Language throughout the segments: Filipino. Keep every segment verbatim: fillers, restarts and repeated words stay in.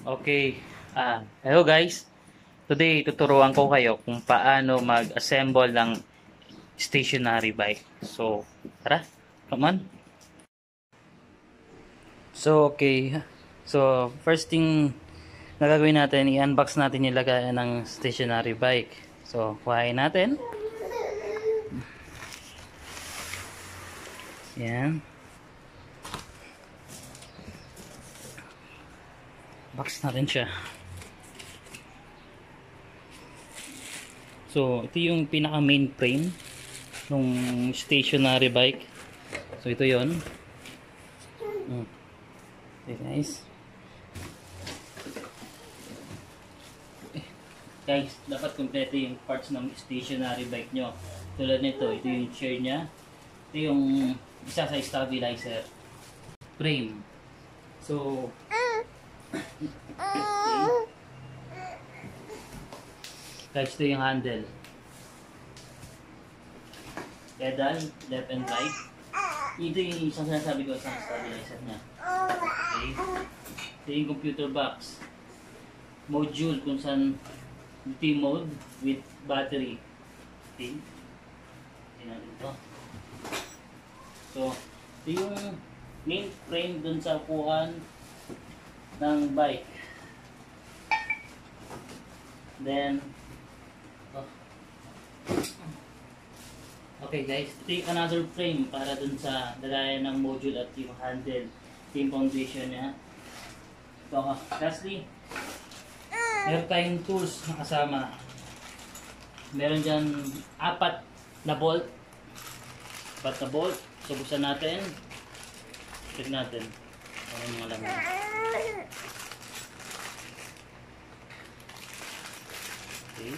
Okay. Ah, hello guys. Today tuturuan ko kayo kung paano mag-assemble ng stationary bike. So, tara. Come on. So, okay. So, first thing na gagawin natin, i-unbox natin yung lagayan ng stationary bike. So, kuhain natin. Yan. Box natin siya. So, ito yung pinaka main frame ng stationary bike. So, ito yon. Hmm. Okay, guys. Eh, guys, dapat kompleto yung parts ng stationary bike nyo. Tulad nito, ito yung chair nya. Ito yung isa sa stabilizer. Frame. So, okay. Guys, ito yung handle. Pedal, left and right. Ito yung isang sinasabi ko, isang stabilizer niya. Okay. Ito yung computer box. Module kung saan ito mode with battery. Okay. Ito natin ito. So, ito yung main frame dun sa upuan ng bike. Then, oh. Okay guys, ito yung another frame para dun sa lagayan ng module at yung handle, yung foundation nya. So, lastly, meron tayong tools na kasama. Meron dyan apat na bolt. Apat na bolt. So, buksan natin. Check natin. Ano yung mga laman. Okay.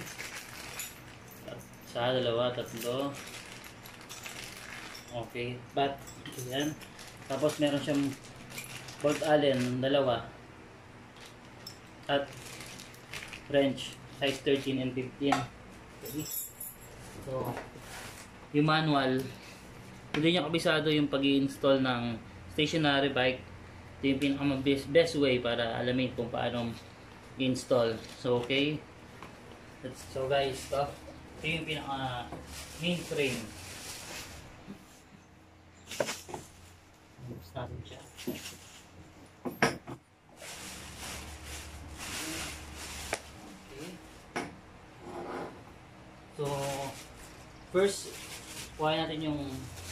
Sa dalawa, tatlo. Okay. Bat. Ayan. Tapos meron siyang bolt allen, dalawa. At wrench, size thirteen and fifteen. Okay. So, yung manual, hindi nyo kabisado yung pag-i-install ng stationary bike. Ito yung pinaka best, best way para alamin kung paano i-install. So, okay. So guys, ito, ito yung pinaka main frame. Buksan natin siya. Okay. So, first, kuha natin yung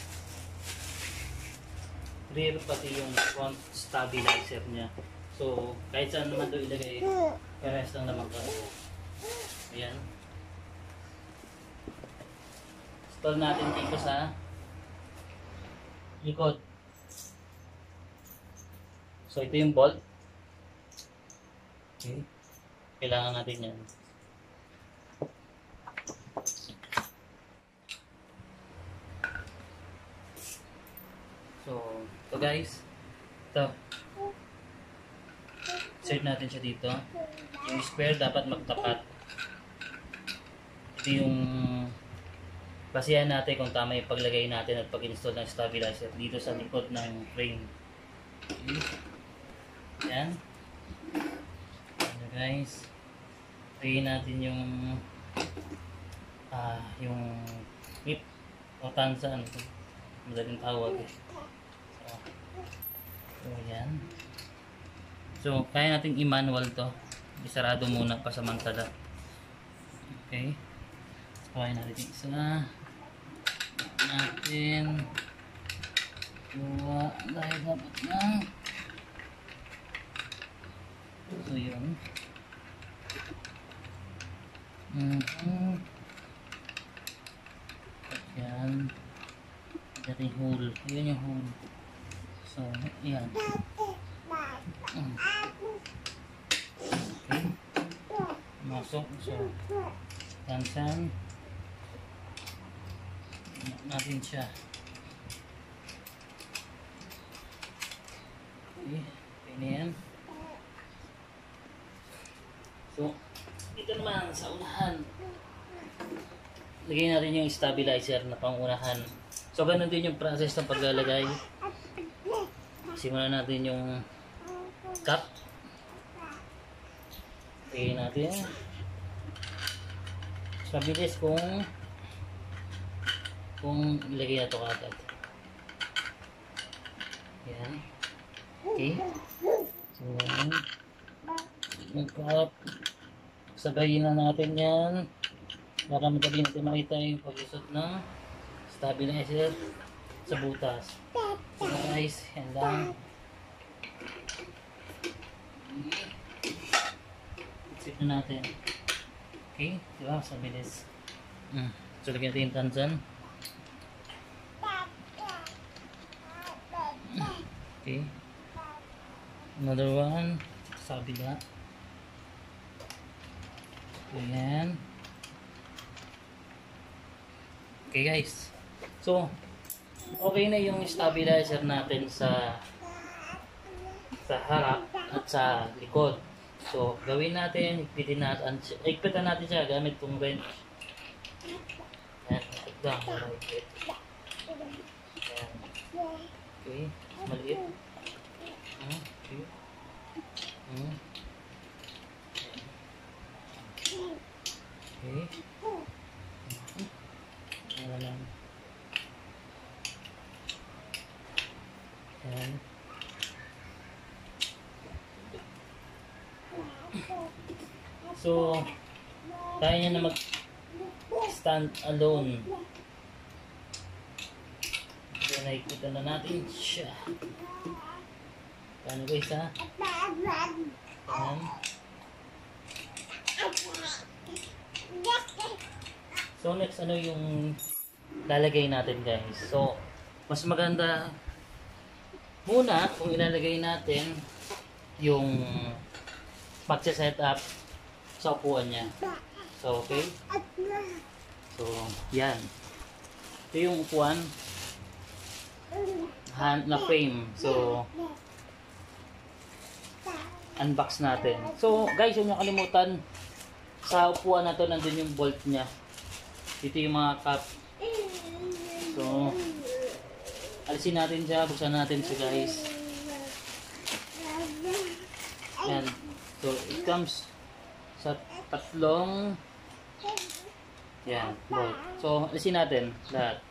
rear pati yung front stabilizer niya. So, kahit saan naman ito ilagay, parehas lang naman ka. Ayan. Install natin dito sa likod. So, ito yung bolt. Okay. Kailangan natin yan. So, ito guys. Ito. Insert natin siya dito. Yung square dapat magtapat. Ito yung basihan natin kung tama yung paglagay natin at pag-install ng stabilizer dito sa likod ng frame. Okay. Yan. Ano guys. Lagay natin yung ah, yung clip o tansa. Ano ito? Madaling tawag eh. So, so yan. So, kaya natin i-manual to. Isarado muna pasamantala. Okay. Kuhain natin yung isa. Natin. Dua. Dahil dapat na. So, yun. Mm-hmm. Yan. Yan yung hole. Yan yung hole. So, yan. Mm. Okay. Masok. So, tansan. Natin siya. Okay. Okay na yan. So, dito naman sa unahan. Lagay natin yung stabilizer na pangunahan. So, ganun din yung process ng paglalagay. Simulan natin yung cap. Okay natin. Mas mabilis kung kung ilagay na ito agad. Yan. Okay. So, yan. Yung cup. Sabayin na natin yan. Para madali natin makita yung pag-usot ng stabilizer sa butas. So guys, yan lang. Exit na natin. Okay, diba? Mas mabilis. Mm. So, lagyan natin yung tansan. Okay. Another one. Sa kabila. Ayan. Okay guys. So, okay na yung stabilizer natin sa sa harap at sa likod. So, gawin natin, higpitin natin, higpitan natin siya gamit itong wrench. Ayan, higpitan para higpit. Ayan. Okay, maliit. Okay. Hmm. Okay. Ayan lang. Ayan. So, kaya niya na mag-stand alone. So, nakikita na natin siya. Paano guys ha? Ayan. So, next ano yung lalagay natin guys. So, mas maganda muna kung ilalagay natin yung magse-set up sa upuan niya. So, okay? So, yan. Ito yung upuan hand na frame. So, unbox natin. So, guys, huwag niyo kalimutan sa upuan na to, nandun yung bolt niya. Dito yung mga cup. So, alisin natin siya. Buksan natin siya, guys. Yan. So, it comes sa tatlong yan, bolt. So, alisin natin lahat.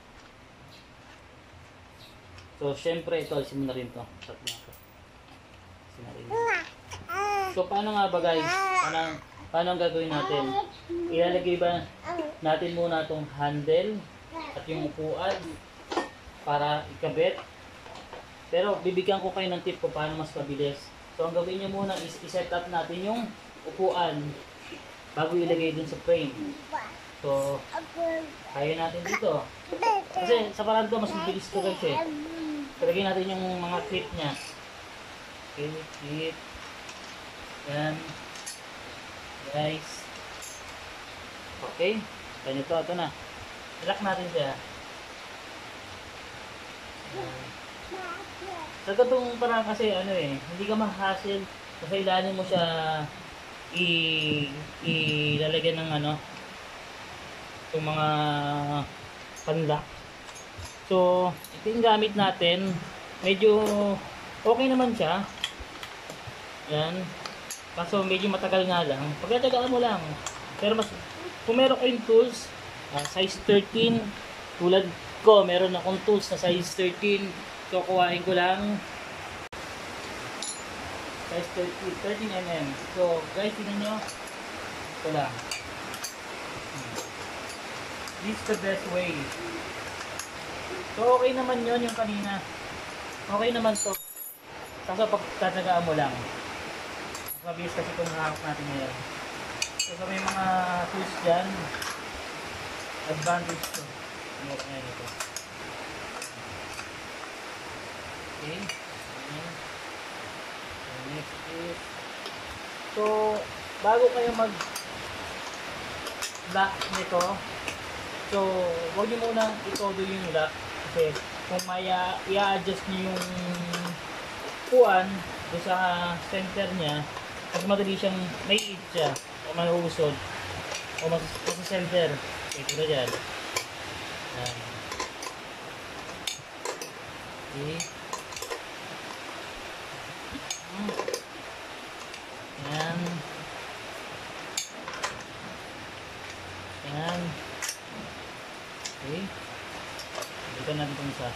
So, syempre, ito, alisin mo na rin ito. Tatlo ito. Alisin na rin. So, paano nga ba guys? Paano, paano ang gagawin natin? Ilalagay ba natin muna itong handle at yung upuan para ikabit? Pero, bibigyan ko kayo ng tip kung paano mas mabilis. So, ang gawin nyo muna is i-set up natin yung upuan bago ilagay dun sa frame. So, kaya natin dito. Kasi sa parang to, mas mabilis to guys eh. Talagay natin yung mga clip niya. Okay, clip. Yan. Guys. Okay. Ganito, ito na. Ilak natin siya. Yan. Sa katong parang kasi ano eh, hindi ka ma-hassle kasi ilanin mo siya i ilalagyan ng ano itong mga panlock. So, ito yung gamit natin. Medyo okay naman siya. Yan. Kaso medyo matagal nga lang. Pagkatagaan mo lang. Pero mas, kung meron kayong tools, uh, size thirteen, tulad ko, meron akong tools na size thirteen. So, kuhain ko lang size thirteen, thirteen millimeters. So, guys, tignan nyo. Ito lang. This is the best way. So, okay naman yon yung kanina. Okay naman to. Kaso, pagtatagaan mo lang. Mas mabilis kasi itong hawak natin ngayon. So, sa may mga tools dyan, advantage to. Hawak ngayon ito. Okay. Okay. Next is, so, bago kayo mag lock nito, so, huwag nyo muna itodo yung lock kasi kung may uh, i-adjust nyo yung puan doon sa center nya, mas madali siyang may hit siya o mahuhusod o mas sa center. Okay, ito na dyan. Yan. Okay. Yan. natin itong isa.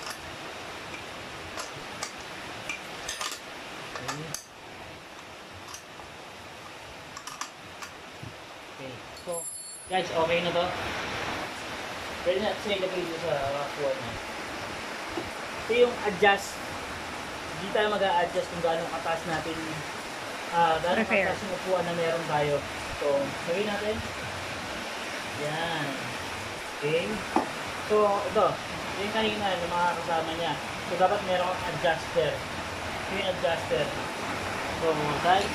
Okay. Okay. So, guys, okay na to. Pwede na siya ilagay dito sa rakuan na. Ito yung adjust. Hindi tayo mag-a-adjust kung gaano kataas natin, ah, uh, gaano kataas yung upuan na meron tayo. So, gawin natin. Yan. Okay. So, ito. Yung kanina, yung mga kasama niya. So, dapat meron kang adjuster. Ito yung adjuster. So, guys.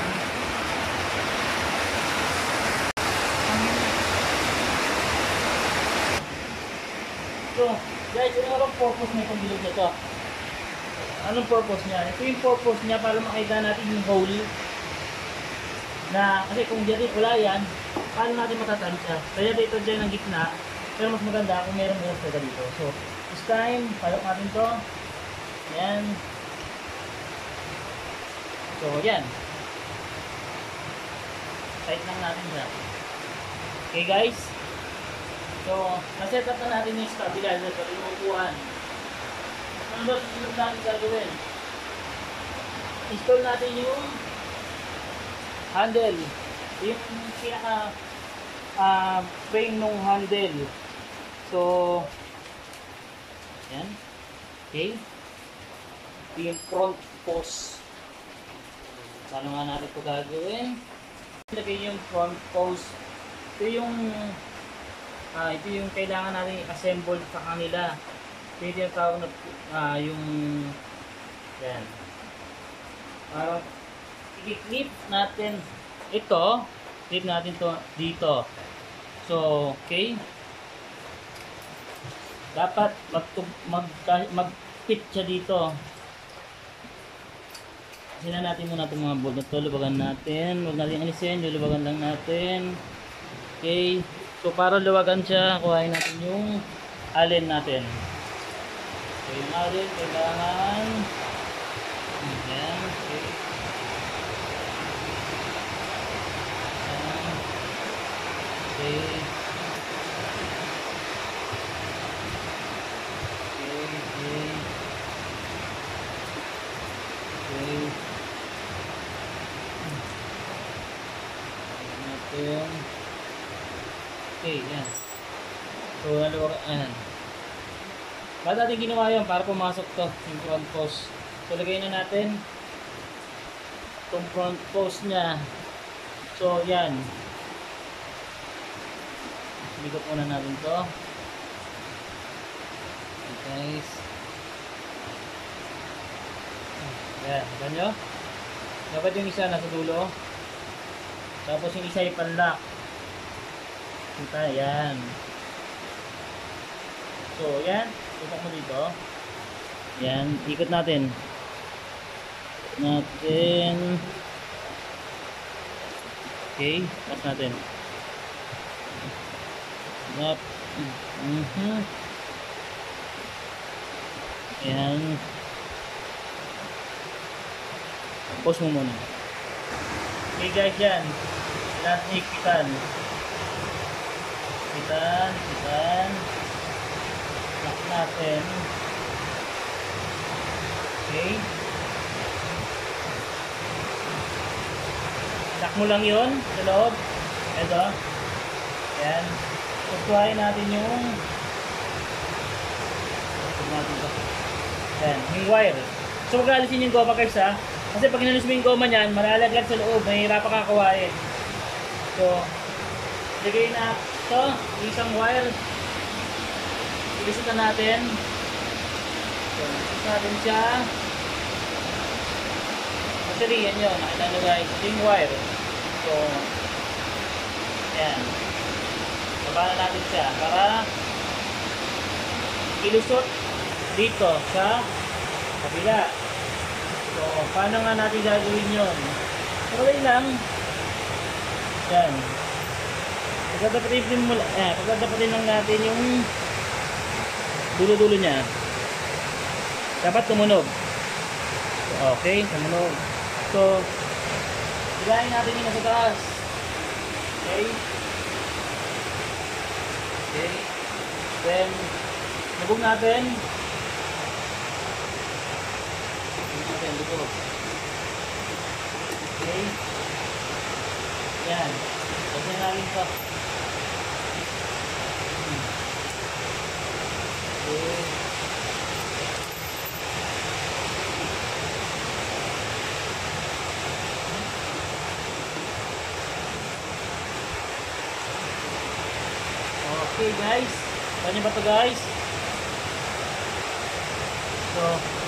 So, guys, ano ang purpose na itong bilog na ito? Anong purpose niya? Ito yung purpose niya para makita natin yung hole. Na, kasi kung dito wala yan, paano natin matatansya? Kaya dito dyan ang gitna, pero mas maganda kung meron meron talaga dito. So, this time, palok natin to. Yan. So, yan. Tight lang natin siya. Okay guys? So, naset up na natin yung stabilizer sa inuupuan. Ano ba susunod natin gagawin? Install natin yung handle. Yung pinaka uh, frame ng handle. So, yan. Okay. Yung front post. Paano nga natin ito gagawin? Ilagay yung front post. Ito yung Ah, ito yung kailangan natin i-assemble sa kanila. Ito yung tawag na ah, yung yan. Para i-clip natin ito, clip natin to dito. So, okay. Dapat mag mag mag-fit siya dito. Sina natin muna itong mga bolt na ito. Lubagan natin. Huwag natin alisin. Lulubagan lang natin. Okay. So, para luwagan siya, kuhain natin yung allen natin. So, yung allen, kailangan yan, okay. Yan. Okay. Okay, okay. Okay. Natin. Okay, yan. So, ano ba? Ayan. Ba't natin ginawa yun? Para pumasok to, yung front post. So, lagay na natin itong front post niya. So, yan. Bigot muna natin to. Okay, guys. Ayan, ganyo. Dapat yung isa nasa dulo. Tapos yung isa ipan-lock. Kita, yan. So, yan. Tutok mo dito. Yan. Ikot natin. Natin. Okay. Pas natin. Up. Mm-hmm. Yan. Pause mo muna. Okay guys, yan. Last ikitan. Ikitan. Ikitan. Lock natin. Okay. Lock mo lang yun sa loob. Ito. Yan. Kukuhain natin yung natin ito. Yan. Yung wire. So, mag-alisin yung goma guys ha. Kasi pag inalis mo yung goma niyan, malalaglag sa loob. Mahirap pa kakawain. So, lagay na ito. Isang wire. Ilisot na natin. So, ilisot natin siya. Actually, yan yun. Nakita nyo guys. Ito yung wire. So, yan. Baba na natin siya para ilusot dito sa kabila. So, paano nga natin gagawin yun? Okay lang. Yan. Pagkadapatin mo, eh, pagkadapatin lang natin yung dulo-dulo niya. Dapat tumunog. Okay, tumunog. So, hilahin natin yung nasa taas. Okay. Okay. Then, Sabog natin. Sabog natin, lubog. Okay. Yan. Lagyan namin ito. Okay. Okay guys. Kanya ba ito guys? So,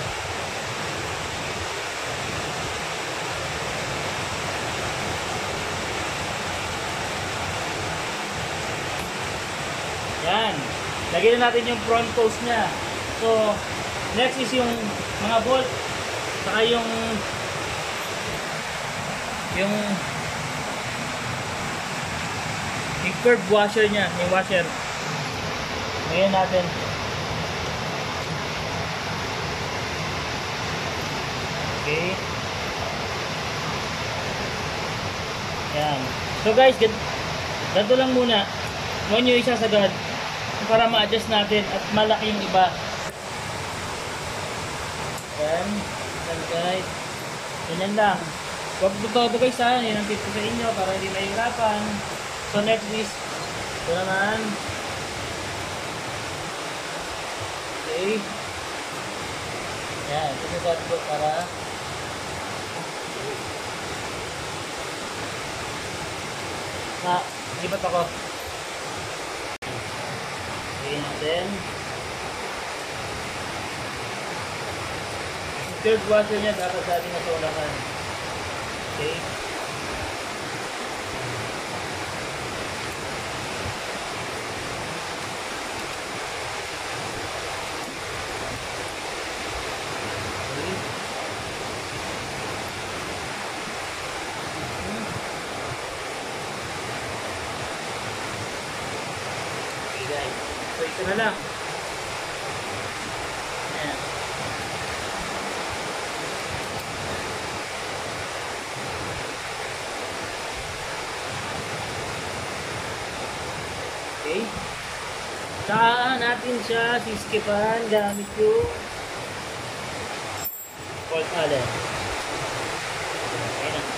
yan. Lagyan na natin yung front post niya. So, next is yung mga bolt. Saka yung yung yung curb washer niya. Yung washer. Lagyan natin. Okay. Yan. So guys, ganito lang muna. Huwag nyo isasagad para ma-adjust natin at malaki yung iba. Yan. Yan guys. Ganyan lang. Huwag todo guys ha. Yan ang tip ko sa inyo para hindi mahirapan. So next is ito naman. Okay. Yan. Ito sa ko para ah, lipat ako. Okay natin. Yung third washer niya dapat dati na sa ulangan. Okay. So ito na lang. Ayan. Okay. Saan natin siya siskipan gamit yung Colt Allen. Okay na.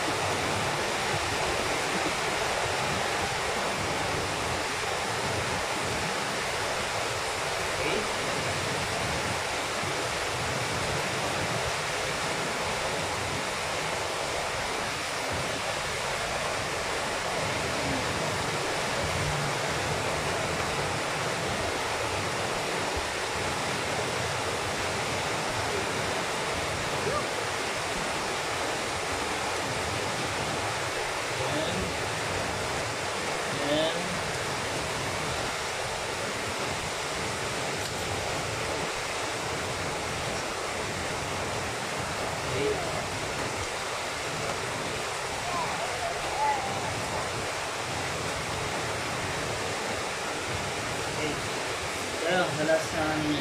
Ayan, the last one niya.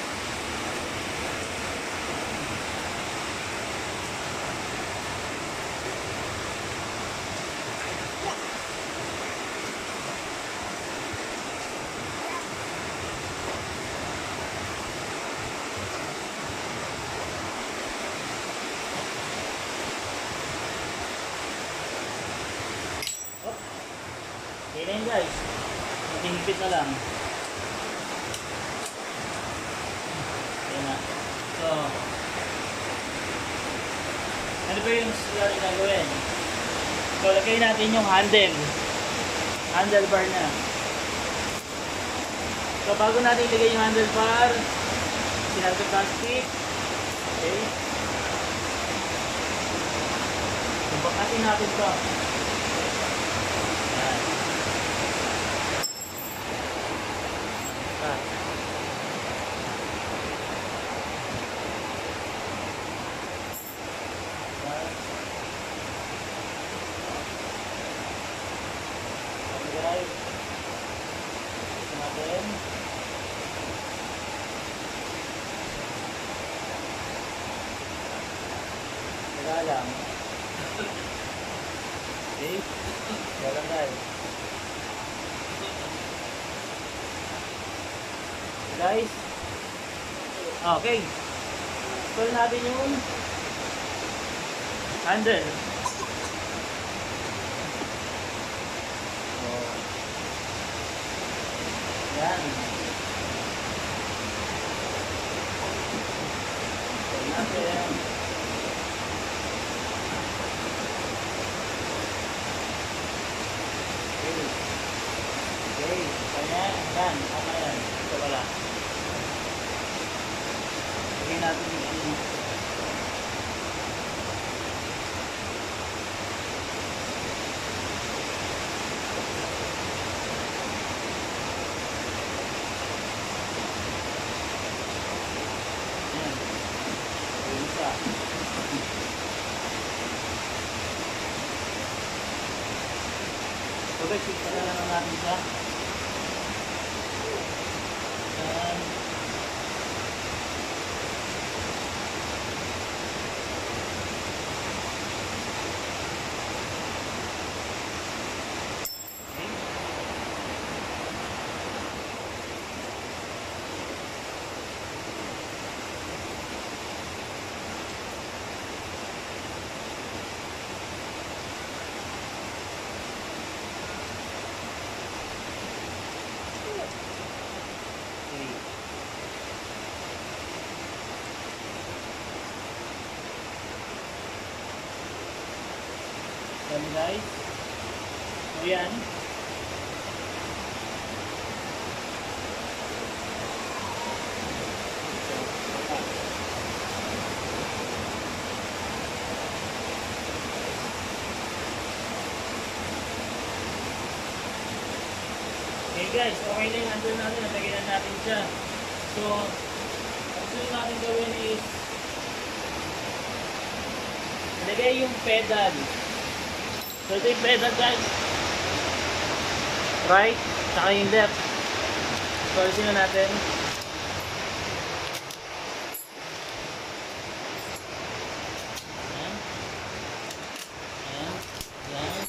Okay na yun guys. Maghihigpit na lang. So, ano ba yung slot na gawin? So, lagay natin yung handle. Handlebar na. So, bago natin ilagay yung handlebar, sinalto plastic. Okay. So, bakatin natin ito. Yan. Ah. Lang. Okay. Jalan guys. Guys, Okay. Install natin yung handle. So, yan. Install natin. Okay. Okay. Kaya, yan. Tama yan. Ito pala. Lagyan natin yung ano. Yan. Yung isa. Okay, sikta na lang natin siya. Yan. Yan guys. So yan. Okay guys, okay na yung handle natin. Natagyan natin siya. So, ang sunod natin gawin is ilagay yung pedal. So ito yung pedal guys. Right, saka yung left. So alisin na natin. Ayan. Ayan. Ayan.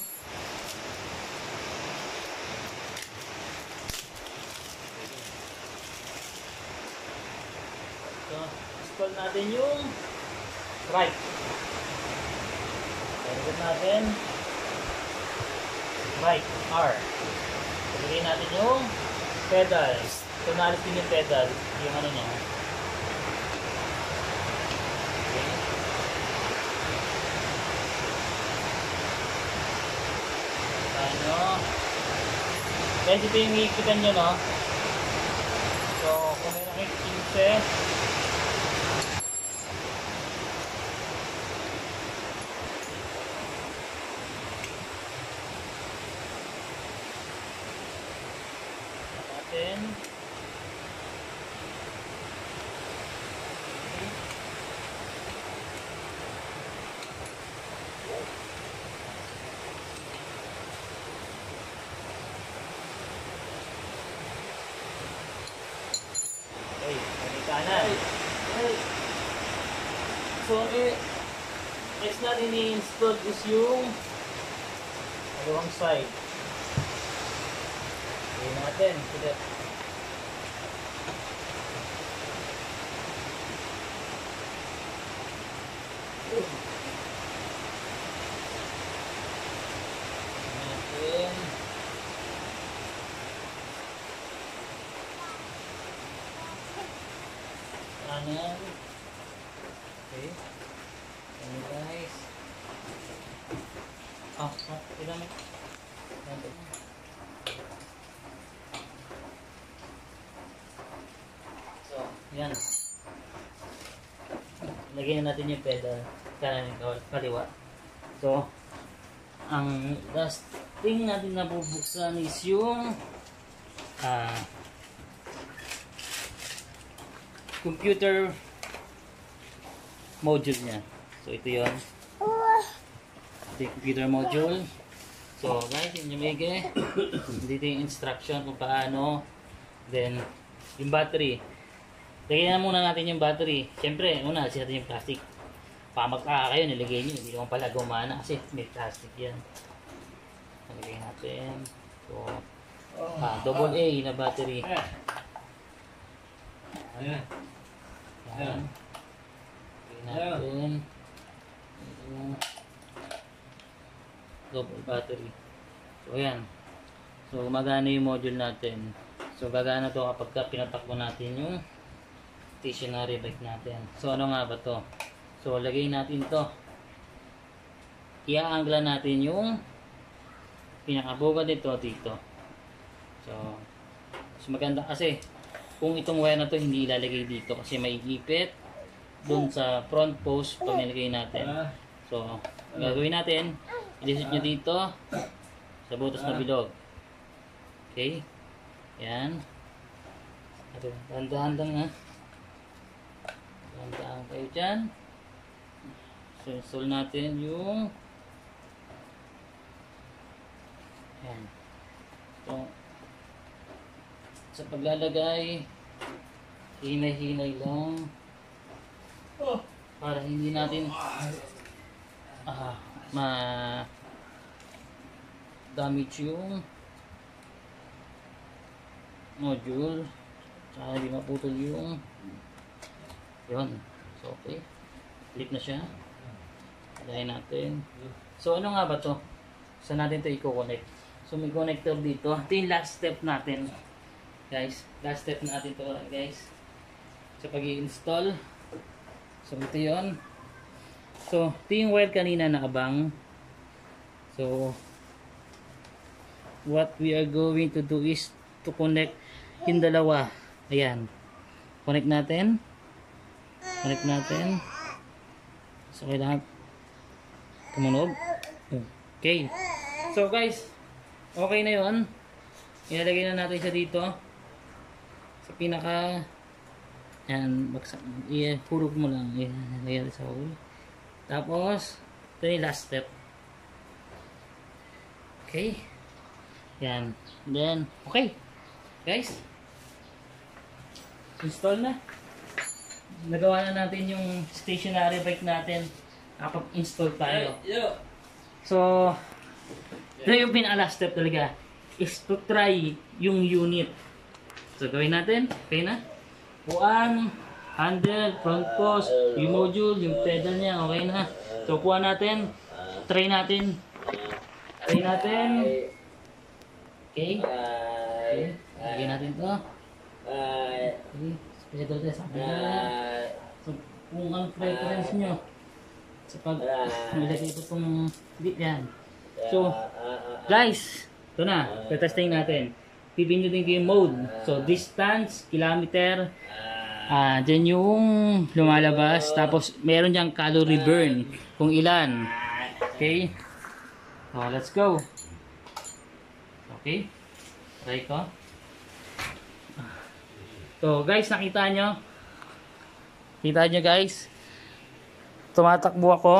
So, install natin yung right. Pagkat natin right, R. Pagkagay natin yung pedal. So, naalis din yung pedal. Yung ano niya. Okay. Ano. Guys, ito yung hikitan nyo, no? So, kung meron kayo fifteen. Then, okay, may kanan. So, eh, next natin i-install is yung dalawang side. Okay natin. Sige. Natin. Kanan. Okay. Ayan guys. Oh, oh, ilamig. Natin. So, yan. Lagyan natin yung pedal. Kanan yung kaliwa. So, ang last thing natin na bubuksan is yung uh, computer module niya. So, ito yun. Ito yung computer module. So, guys, yun yung mege. Dito yung instruction kung paano. Then, yung battery. Lagyan na muna natin yung battery. Siyempre, una, alisin natin yung plastic. Baka magkaka kayo, nilagay nyo. Hindi naman pala gumana kasi may plastic yan. Nilagay natin. So, ah, double A na battery. Ayan. Ayan. Natin. Yung double battery. So, ayan. So, gumagana yung module natin. So, gagana to kapag pinatakbo natin yung stationary bike natin. So, ano nga ba to? So, lagay natin to. Iaangla natin yung pinakabuga nito dito. So, mas maganda kasi kung itong wire na to hindi ilalagay dito kasi may ipit dun sa front post pag nilagay natin. So, ang gagawin natin, ilisot nyo dito sa butas na bilog. Okay? Yan. Dahan-dahan lang ha. Dahan-dahan kayo dyan. So, install natin yung yan. So, sa paglalagay, hinay-hinay lang. Oh, para hindi natin ah, ma damage yung module, saka hindi maputol yung yun. So okay, clip na siya. Lagay natin. So ano nga ba to? Saan natin to i-connect? So may connector dito. Ito yung last step natin, guys. Last step natin to, guys, sa pag-i-install. So ito yun. So ito yung wire kanina na abang. So what we are going to do is to connect yung dalawa. Ayan. Connect natin. Connect natin. So kailangan tumunog. Okay. So guys, okay na yun. Ilalagay na natin siya dito sa pinaka. Yan, baksak. I-hurog mo lang. Ilalagay sa hole. Tapos, ito yung last step. Okay. Yan. Then, okay. Guys, install na. Nagawa na natin yung stationary bike natin. Nakapag-install tayo. So, ito yung pinaka-last step talaga. Is to try yung unit. So, gawin natin. Okay na? Puan, handle, front post, yung module, yung pedal niya, okay na. So, puan natin. Try natin. Try natin. Okay. Okay. Lagyan natin ito. Okay. Pedal test. So, kung ang preference nyo sa pag nilagay ito itong bit yan. So, guys, ito na. Tetesting natin. Pipindutin ko yung mode. So, distance, kilometer. Ah, dyan yung lumalabas. Tapos, meron dyan calorie burn. Kung ilan. Okay. So, let's go. Okay. Try ko. So, guys, nakita nyo? Kita nyo, guys? Tumatakbo ako.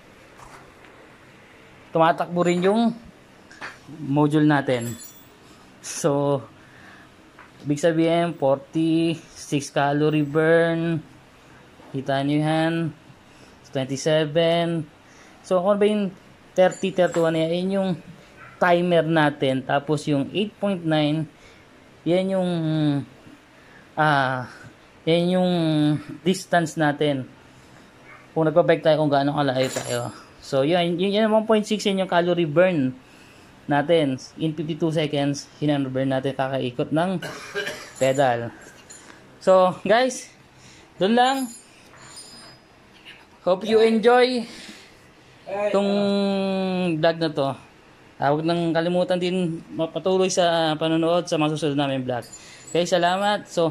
Tumatakbo rin yung module natin. So, ibig sabihin, forty-six calorie burn. Kita nyo yan. twenty-seven. So, kung ba yung thirty, thirty-one, yan yung timer natin. Tapos, yung eight point nine, yan yung ah, yan yung distance natin. Kung nagpa-bike tayo, kung gaano kalayo tayo. So, yun, yun, yun one point six yan yung calorie burn natin. In fifty-two seconds, hinano-burn natin kakaikot ng pedal. So, guys, doon lang. Hope you enjoy itong vlog na to. Uh, huwag nang kalimutan din mapatuloy sa panonood sa mga susunod namin vlog. Okay, salamat. So,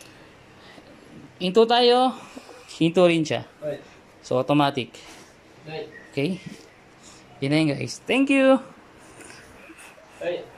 into tayo. Into rin siya. So, automatic. Okay. Yun na yun, guys. Thank you. Hey.